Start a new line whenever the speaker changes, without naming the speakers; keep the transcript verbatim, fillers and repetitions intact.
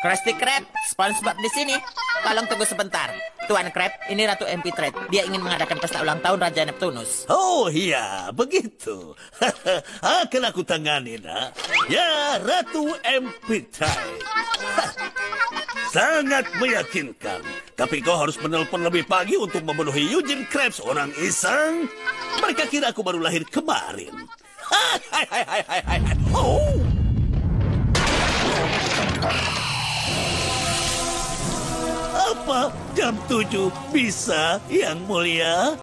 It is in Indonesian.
Krusty Krab, SpongeBob di sini. Tolong tunggu sebentar. Tuan Krab, ini Ratu Amphitrite. Dia ingin mengadakan pesta ulang tahun Raja Neptunus.
Oh iya, begitu. Akan aku tangani, nak. Ya, Ratu Amphitrite. Sangat meyakinkan. Tapi kau harus menelpon lebih pagi untuk memenuhi Eugene Krabs, orang iseng. Mereka kira aku baru lahir kemarin. Hai, hai, hai, hai, hai. Oh. Apa jam tujuh bisa, Yang Mulia?